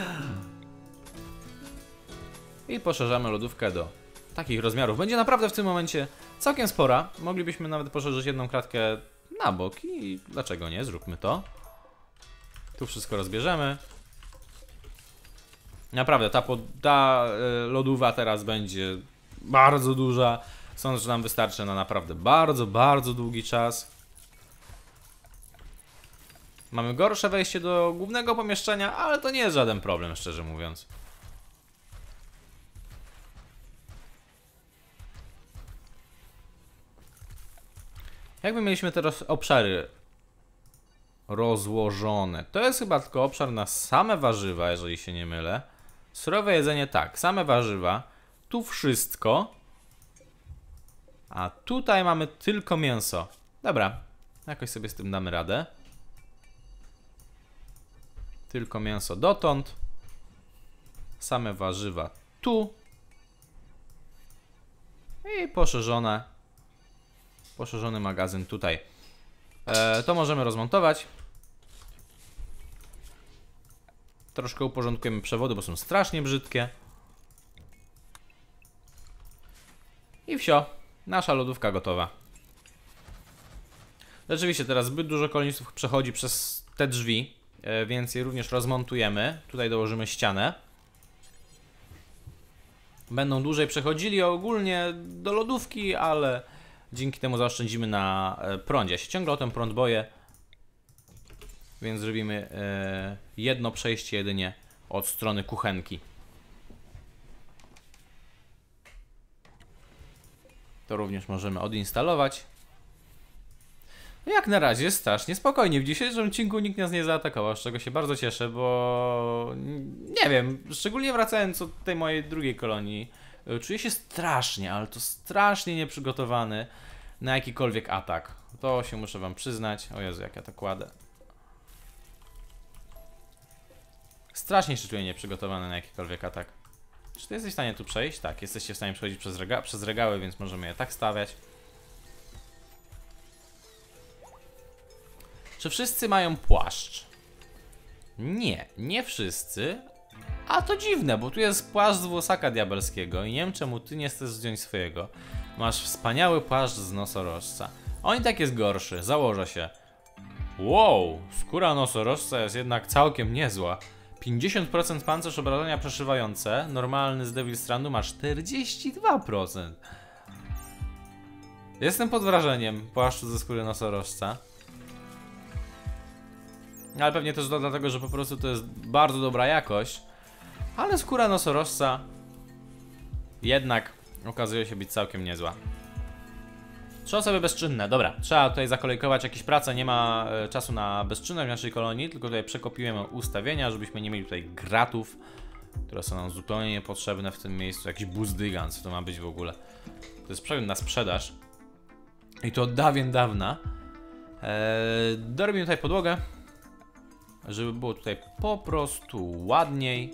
I poszerzamy lodówkę do takich rozmiarów. Będzie naprawdę w tym momencie całkiem spora. Moglibyśmy nawet poszerzyć jedną kratkę na bok i dlaczego nie? Zróbmy to. Tu wszystko rozbierzemy. Naprawdę, ta, ta lodówa teraz będzie bardzo duża. Sądzę, że nam wystarczy na naprawdę bardzo, bardzo długi czas. Mamy gorsze wejście do głównego pomieszczenia, ale to nie jest żaden problem, szczerze mówiąc. Jakby mieliśmy teraz obszary rozłożone. To jest chyba tylko obszar na same warzywa, jeżeli się nie mylę. Surowe jedzenie tak, same warzywa. Tu wszystko. A tutaj mamy tylko mięso. Dobra, jakoś sobie z tym damy radę. Tylko mięso dotąd. Same warzywa tu. I poszerzone. Poszerzony magazyn tutaj. E, to możemy rozmontować. Troszkę uporządkujemy przewody, bo są strasznie brzydkie. I wsio. Nasza lodówka gotowa. Rzeczywiście teraz zbyt dużo kolonistów przechodzi przez te drzwi, więc je również rozmontujemy. Tutaj dołożymy ścianę. będą dłużej przechodzili ogólnie do lodówki, ale dzięki temu zaoszczędzimy na prądzie. Ja się ciągle o ten prąd boję, więc zrobimy e, jedno przejście jedynie od strony kuchenki. To również możemy odinstalować. No jak na razie jest strasznie spokojnie. W dzisiejszym odcinku nikt nas nie zaatakował, z czego się bardzo cieszę, bo nie wiem, szczególnie wracając od tej mojej drugiej kolonii, czuję się strasznie, ale to strasznie nieprzygotowany na jakikolwiek atak. To się muszę wam przyznać. O Jezu, jak ja to kładę. Strasznie się czuję nieprzygotowany na jakikolwiek atak. Czy ty jesteś w stanie tu przejść? Tak, jesteście w stanie przechodzić przez, rega przez regały, więc możemy je tak stawiać. Czy wszyscy mają płaszcz? Nie, nie wszyscy. A to dziwne, bo tu jest płaszcz z włosaka diabelskiego i nie wiem czemu ty nie chcesz zdjąć swojego. Masz wspaniały płaszcz z nosorożca. On i tak jest gorszy, założę się. Wow, skóra nosorożca jest jednak całkiem niezła. pięćdziesiąt procent pancerz, obrażenia przeszywające. Normalny z Devil Strandu ma czterdzieści dwa procent. Jestem pod wrażeniem płaszczu ze skóry nosorożca. Ale pewnie też to dlatego, że po prostu to jest bardzo dobra jakość. Ale skóra nosorożca jednak okazuje się być całkiem niezła. Trzy osoby bezczynne, dobra, trzeba tutaj zakolejkować jakieś prace, nie ma e, czasu na bezczynność w naszej kolonii, tylko tutaj przekopiłem ustawienia, żebyśmy nie mieli tutaj gratów, które są nam zupełnie niepotrzebne w tym miejscu, jakiś buzdygan, co to ma być w ogóle. To jest przedmiot na sprzedaż i to od dawien dawna. Eee, dorobimy tutaj podłogę, żeby było tutaj po prostu ładniej.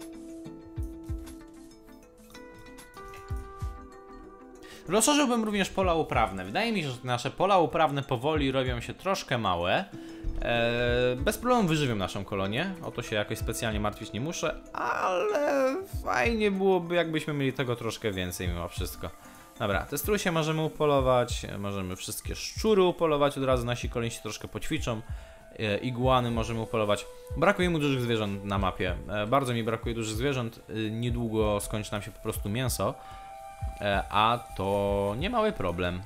Rozszerzyłbym również pola uprawne. Wydaje mi się, że nasze pola uprawne powoli robią się troszkę małe. Eee, bez problemu wyżywią naszą kolonię. O to się jakoś specjalnie martwić nie muszę, ale fajnie byłoby, jakbyśmy mieli tego troszkę więcej mimo wszystko. Dobra, te strusie możemy upolować, możemy wszystkie szczury upolować, od razu nasi koloni się troszkę poćwiczą. E, iguany możemy upolować. Brakuje mu dużych zwierząt na mapie. E, bardzo mi brakuje dużych zwierząt. E, niedługo skończy nam się po prostu mięso. A to nie mały problem.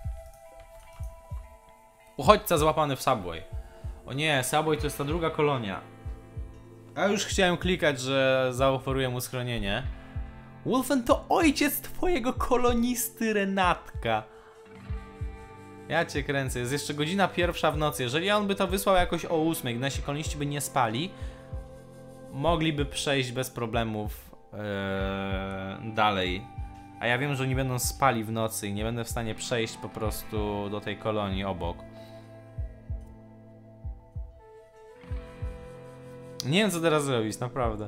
Uchodźca złapany w Subway. O nie, Subway to jest ta druga kolonia. A już chciałem klikać, że zaoferuję mu schronienie. Wolfen to ojciec twojego kolonisty Renatka. Ja cię kręcę, jest jeszcze godzina pierwsza w nocy. Jeżeli on by to wysłał jakoś o ósmej, gdy nasi koloniści by nie spali, mogliby przejść bez problemów yy, dalej. A ja wiem, że oni będą spali w nocy i nie będę w stanie przejść po prostu do tej kolonii obok. Nie wiem, co teraz zrobić, naprawdę.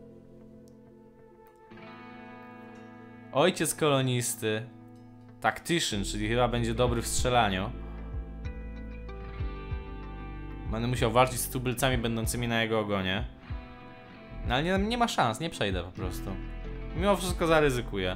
Ojciec kolonisty. Tactician, czyli chyba będzie dobry w strzelaniu. Będę musiał walczyć z tubylcami będącymi na jego ogonie. No ale nie, nie ma szans, nie przejdę po prostu. Mimo wszystko zaryzykuję.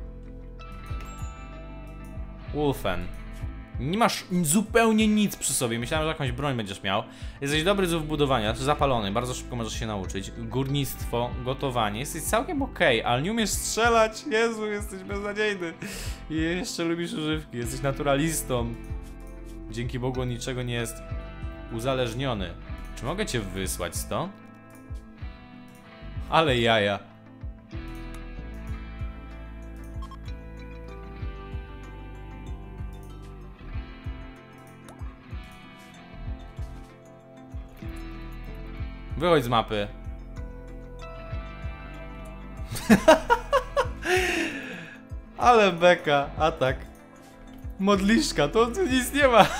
Wolfen. Nie masz zupełnie nic przy sobie. Myślałem, że jakąś broń będziesz miał. Jesteś dobry z wbudowania, zapalony, bardzo szybko możesz się nauczyć. Górnictwo, gotowanie. Jesteś całkiem okej, okay, ale nie umiesz strzelać. Jezu, jesteś beznadziejny. I jeszcze lubisz używki, jesteś naturalistą. Dzięki Bogu on niczego nie jest uzależniony. Czy mogę cię wysłać stąd? Ale jaja. Wychodź z mapy. Ale beka, atak. Modliszka, to tu nic nie ma.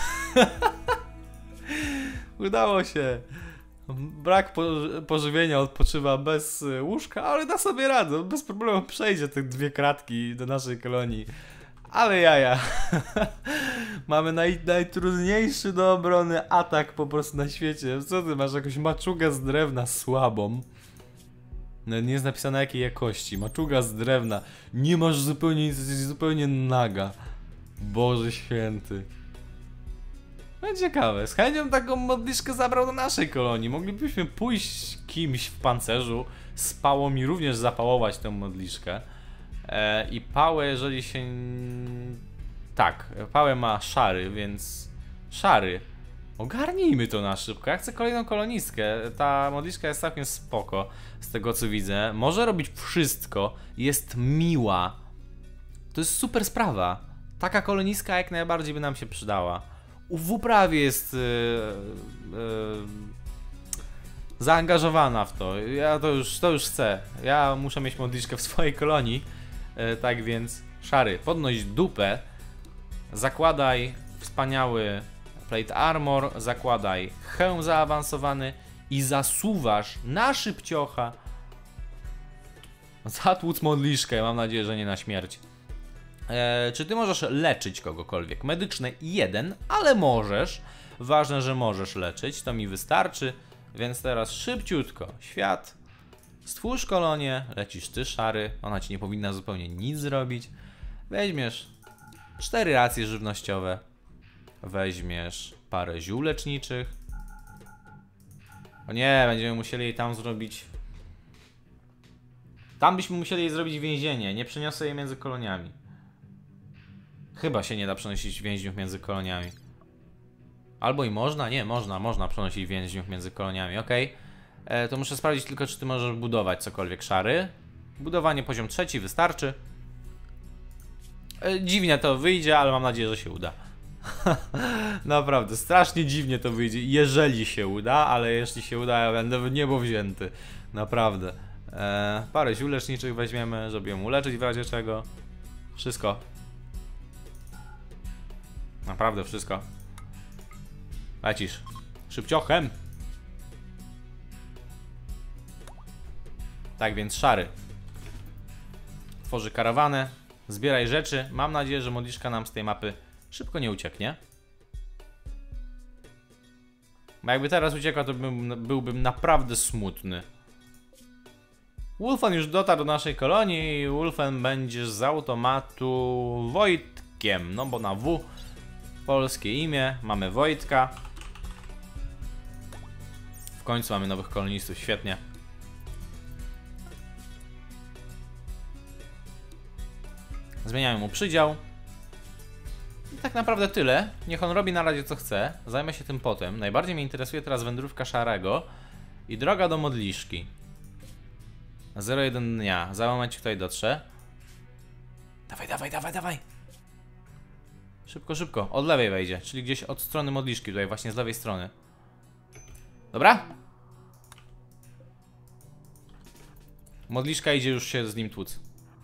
Udało się. Brak po pożywienia, odpoczywa bez łóżka, ale da sobie radę. Bez problemu przejdzie te dwie kratki do naszej kolonii. Ale jaja. Mamy naj, najtrudniejszy do obrony atak po prostu na świecie. Co ty masz? Jakąś maczugę z drewna słabą. No, nie jest napisane jakiej jakości. Maczuga z drewna. Nie masz zupełnie nic, jesteś zupełnie naga. Boże święty. No ciekawe. Z chęcią taką modliszkę zabrał do naszej kolonii. Moglibyśmy pójść kimś w pancerzu z pałą i również zapałować tę modliszkę. E, I pałę, jeżeli się... Tak, pałę ma szary, więc... Szary. Ogarnijmy to na szybko. Ja chcę kolejną kolonistkę. Ta modliszka jest całkiem spoko, z tego co widzę. Może robić wszystko. Jest miła. To jest super sprawa. Taka kolonistka jak najbardziej by nam się przydała. W uprawie jest... Yy, yy, zaangażowana w to. Ja to już, to już chcę. Ja muszę mieć modliszkę w swojej kolonii. Yy, tak więc... Szary, podnoś dupę. Zakładaj wspaniały plate armor, zakładaj hełm zaawansowany i zasuwasz na szybciocha. Zatłuc modliszkę, mam nadzieję, że nie na śmierć. Eee, czy ty możesz leczyć kogokolwiek? Medyczne jeden, ale możesz. Ważne, że możesz leczyć, to mi wystarczy. Więc teraz szybciutko. Świat. Stwórz kolonię, lecisz ty, Szary. Ona ci nie powinna zupełnie nic zrobić. Weźmiesz cztery racje żywnościowe. Weźmiesz parę ziół leczniczych. O nie, będziemy musieli jej tam zrobić... Tam byśmy musieli jej zrobić więzienie. Nie przeniosę jej między koloniami. Chyba się nie da przenosić więźniów między koloniami. Albo i można? Nie, można. Można przenosić więźniów między koloniami. Okej. Okay. To muszę sprawdzić tylko, czy ty możesz budować cokolwiek, Szary. Budowanie poziom trzeci wystarczy. E, dziwnie to wyjdzie, ale mam nadzieję, że się uda. Naprawdę, strasznie dziwnie to wyjdzie, jeżeli się uda, ale jeśli się uda, ja będę w niebo wzięty. Naprawdę. E, parę ziół leczniczych weźmiemy, żeby ją uleczyć w razie czego. Wszystko. Naprawdę wszystko. Lecisz. Szybciochem. Tak więc Szary tworzy karawanę. Zbieraj rzeczy. Mam nadzieję, że modliszka nam z tej mapy szybko nie ucieknie. Bo jakby teraz uciekła, to bym, byłbym naprawdę smutny. Wulfen już dotarł do naszej kolonii i Wulfen będziesz z automatu Wojtkiem. No bo na W polskie imię. Mamy Wojtka. W końcu mamy nowych kolonistów. Świetnie. Zmieniamy mu przydział. I tak naprawdę tyle. Niech on robi na razie co chce. Zajmę się tym potem. Najbardziej mnie interesuje teraz wędrówka Szarego i droga do modliszki. zero jeden dnia. Za moment tutaj dotrze. Dawaj, dawaj, dawaj, dawaj. Szybko, szybko. Od lewej wejdzie. Czyli gdzieś od strony modliszki. Tutaj właśnie z lewej strony. Dobra? Modliszka idzie już się z nim tłuc.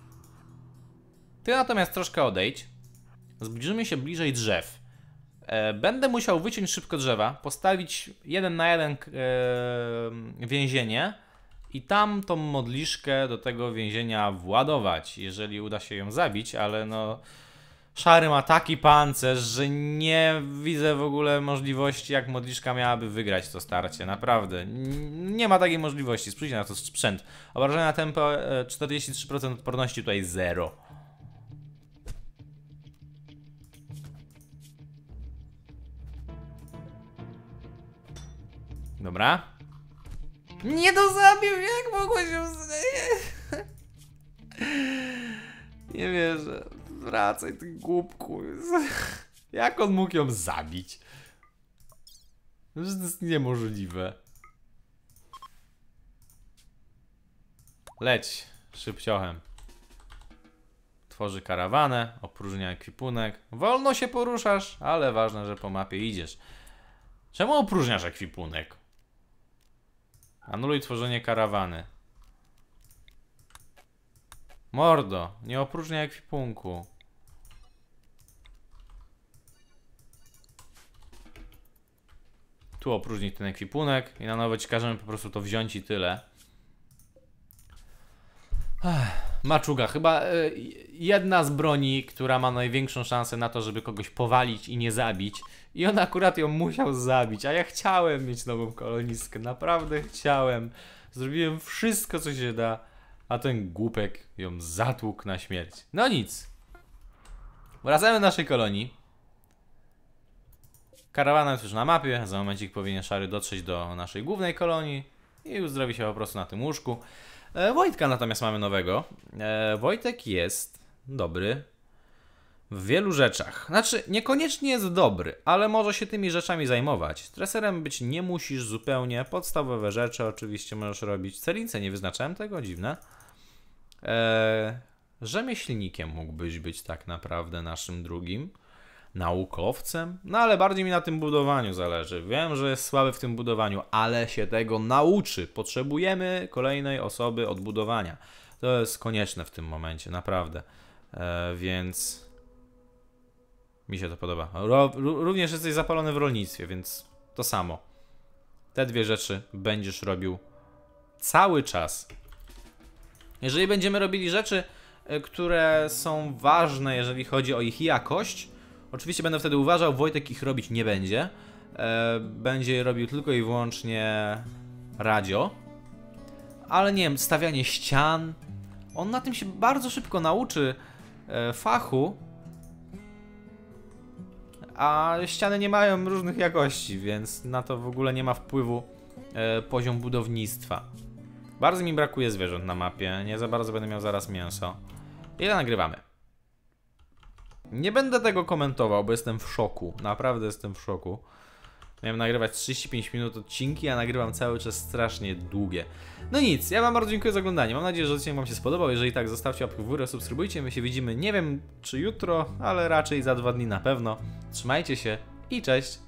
Ty natomiast troszkę odejdź. Zbliżymy się bliżej drzew. E, będę musiał wyciąć szybko drzewa, postawić jeden na jeden e, więzienie i tam tą modliszkę do tego więzienia władować, jeżeli uda się ją zabić, ale no... Szary ma taki pancerz, że nie widzę w ogóle możliwości, jak modliszka miałaby wygrać to starcie. Naprawdę. Nie ma takiej możliwości. Spójrzcie na to sprzęt. Obrażenia tempo czterdzieści trzy procent odporności, tutaj zero. Dobra. Nie to zabił, jak mogło się... Nie wierzę. Wracaj, ty głupku. Jak on mógł ją zabić? To jest niemożliwe. Leć szybciochem. Tworzy karawanę, opróżnia ekwipunek. Wolno się poruszasz, ale ważne, że po mapie idziesz. Czemu opróżniasz ekwipunek? Anuluj tworzenie karawany. Mordo, nie opróżniaj ekwipunku. Tu opróżnij ten ekwipunek i na nowo ci każemy po prostu to wziąć i tyle. Ech, maczuga, chyba y, jedna z broni, która ma największą szansę na to, żeby kogoś powalić i nie zabić. I on akurat ją musiał zabić, a ja chciałem mieć nową kolonistkę, naprawdę chciałem. Zrobiłem wszystko, co się da, a ten głupek ją zatłukł na śmierć. No nic. Wracamy do naszej kolonii. Karawana jest już na mapie, za momencik powinien Szary dotrzeć do naszej głównej kolonii i uzdrowi się po prostu na tym łóżku. E, Wojtka natomiast mamy nowego. E, Wojtek jest dobry w wielu rzeczach. Znaczy, niekoniecznie jest dobry, ale może się tymi rzeczami zajmować. Treserem być nie musisz zupełnie. Podstawowe rzeczy oczywiście możesz robić. Celince nie wyznaczałem tego, dziwne. Eee, rzemieślnikiem mógłbyś być tak naprawdę naszym drugim. Naukowcem. No ale bardziej mi na tym budowaniu zależy. Wiem, że jest słaby w tym budowaniu, ale się tego nauczy. Potrzebujemy kolejnej osoby od budowania. To jest konieczne w tym momencie, naprawdę. Eee, więc... Mi się to podoba. Ro, również jesteś zapalony w rolnictwie, więc to samo. Te dwie rzeczy będziesz robił cały czas. Jeżeli będziemy robili rzeczy, które są ważne, jeżeli chodzi o ich jakość, oczywiście będę wtedy uważał, Wojtek ich robić nie będzie. Będzie je robił tylko i wyłącznie radio. Ale nie wiem, stawianie ścian. On na tym się bardzo szybko nauczy fachu. A ściany nie mają różnych jakości, więc na to w ogóle nie ma wpływu e, poziom budownictwa. Bardzo mi brakuje zwierząt na mapie, nie za bardzo będę miał zaraz mięso. Ile nagrywamy? Nie będę tego komentował, bo jestem w szoku. Naprawdę jestem w szoku. Miałem nagrywać trzydzieści pięć minut odcinki, a nagrywam cały czas strasznie długie. No nic, ja wam bardzo dziękuję za oglądanie. Mam nadzieję, że odcinek wam się spodobał. Jeżeli tak, zostawcie łapkę w górę, subskrybujcie. My się widzimy, nie wiem czy jutro, ale raczej za dwa dni na pewno. Trzymajcie się i cześć!